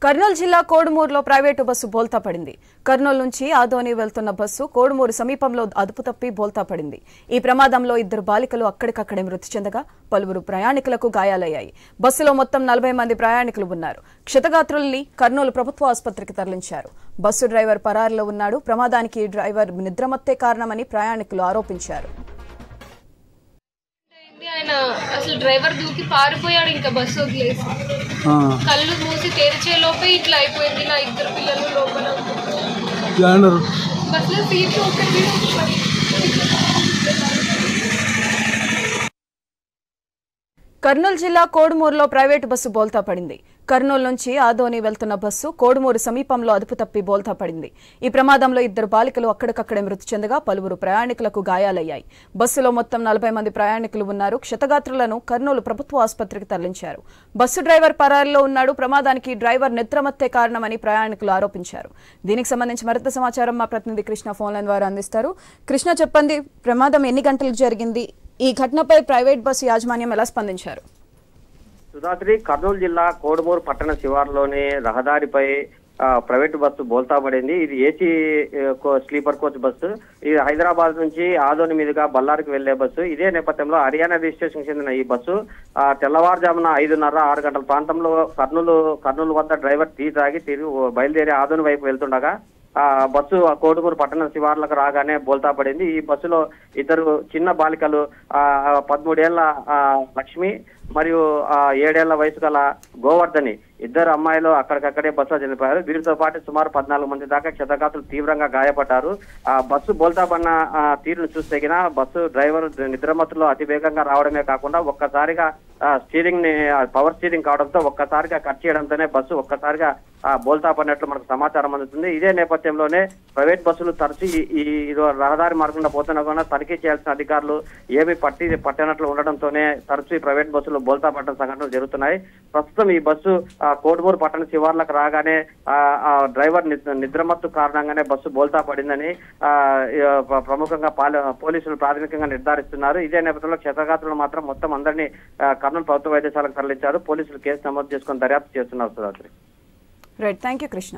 కర్నూలు జిల్లా కోడుమూరులో private bus బోల్తా పడింది. కర్నూలు నుంచి ఆదోని వెళ్తున్న బస్సు కోడుమూరు సమీపంలో అదుపు తప్పి బోల్తా పడింది. ఈ ప్రమాదంలో 2 బాలికలు అక్కడికక్కడే మృతి చెందగా పలువురు ప్రయాణికులకు గాయాలయ్యాయి. బస్సులో మొత్తం 40 మంది ప్రయాణికులు ఉన్నారు. క్షతగాత్రుల్ని కర్నూలు ప్రభుత్వ ఆసుపత్రికి తరలించారు. బస్సు డ్రైవర్ పరారీలో ఉన్నాడు. ప్రమాదానికి డ్రైవర్ నిద్రమత్తే కారణమని ప్రయాణికులు ఆరోపించారు. ఆయన అసలు డ్రైవర్ దూకి పారిపోయాడు. ఇంకా బస్సు వదిలేసి కళ్ళు మూసి తెరిచే లోపే ఇట్లా అయిపోయింది. నా 2 పిల్లలు లోపల బస్సులో సీట్ ఒకటి. కర్నూలు జిల్లా కోడుమూరులో ప్రైవేటు బస్సు బోల్తా పడింది. కర్నూలు నుంచి ఆదోని వెళ్తున్న బస్సు కోడుమూరు సమీపంలో అదుపు తప్పి బోల్తా పడింది. ఈ ప్రమాదంలో 2 బాలికలు అక్కడికక్కడే మృతి చెందగా పలువురు ప్రయాణికులకు గాయాలయ్యాయి. బస్సులో మొత్తం 40 మంది ప్రయాణికులు ఉన్నారు. క్షతగాత్రులను కర్నూలు ప్రభుత్వ ఆసుపత్రికి తరలించారు. బస్సు డ్రైవర్ పరారీలో ఉన్నాడు. ప్రమాదానికి డ్రైవర్ నిద్రమత్తే కారణమని ప్రయాణికులు ఆరోపించారు. దీనికి సంబంధించి మరింత సమాచారం మా ప్రతినిధి కృష్ణ ఫోన్ లైన్ ద్వారా అందిస్తారు. కృష్ణ, చెప్పండి, ప్రమాదం ఎన్ని గంటలకు జరిగింది? ఈ ఘటనపై ప్రైవేట్ బస్సు యాజమాన్యం ఎలా స్పందించారు? సుధాత్రి, కర్నూలు జిల్లా కోడుమూరు పట్టణ శివారులోని రహదారిపై ప్రైవేటు బస్సు బోల్తా పడింది. ఇది ఏసీ స్లీపర్ కోచ్ బస్సు. ఇది హైదరాబాద్ నుంచి ఆదోని మీదుగా బళ్ళారికి వెళ్లే బస్సు. ఇదే నేపథ్యంలో హర్యానా రిజిస్ట్రేషన్ చెందిన ఈ బస్సు తెల్లవారుజామున 5:30-6 గంటల ప్రాంతంలో కర్నూలు వద్ద డ్రైవర్ టీ తాగి తిరిగి బయలుదేరి ఆదోని వైపు వెళ్తుండగా బస్సు కోడుమూరు పట్టణ శివార్లకు రాగానే బోల్తా పడింది. ఈ బస్సులో 2 చిన్న బాలికలు 13 ఏళ్ల లక్ష్మి మరియు 7 ఏళ్ల వయసు గల గోవర్ధని, 2 అమ్మాయిలు అక్కడికక్కడే బస్సులో చనిపోయారు. వీరితో పాటు సుమారు 14 మంది దాకా క్షతగాత్రులు తీవ్రంగా గాయపడ్డారు. బస్సు బోల్తా పడిన తీరును చూస్తే బస్సు డ్రైవర్ నిద్రమత్తులో అతి వేగంగా రావడమే కాకుండా ఒక్కసారిగా స్టీరింగ్ ని పవర్ స్టీరింగ్ కావడంతో ఒక్కసారిగా కట్ చేయడంతోనే బస్సు ఒక్కసారిగా బోల్తా పడినట్లు మనకు సమాచారం అందుతుంది. ఇదే నేపథ్యంలోనే ప్రైవేట్ బస్సులు తరచు ఈ రహదారి మార్గంలో పోతున్నా కూడా తనిఖీ చేయాల్సిన అధికారులు ఏమీ పట్టినట్లు ఉండడంతోనే తరచు ఈ ప్రైవేట్ బస్సులు బోల్తా పడ్డ సంఘటనలు జరుగుతున్నాయి. ప్రస్తుతం ఈ బస్సు కోడుమూరు పట్టణ శివార్లకు రాగానే డ్రైవర్ నిద్రమత్తు కారణంగానే బస్సు బోల్తా పడిందని ప్రముఖంగా పోలీసులు ప్రాథమికంగా నిర్ధారిస్తున్నారు. ఇదే నేపథ్యంలో క్షతగాత్రులు మాత్రం మొత్తం అందరినీ కర్నూలు ప్రభుత్వ వైద్యశాలకు తరలించారు. పోలీసులు కేసు నమోదు చేసుకుని దర్యాప్తు చేస్తున్నారు. Sudhatri, right, thank you Krishna.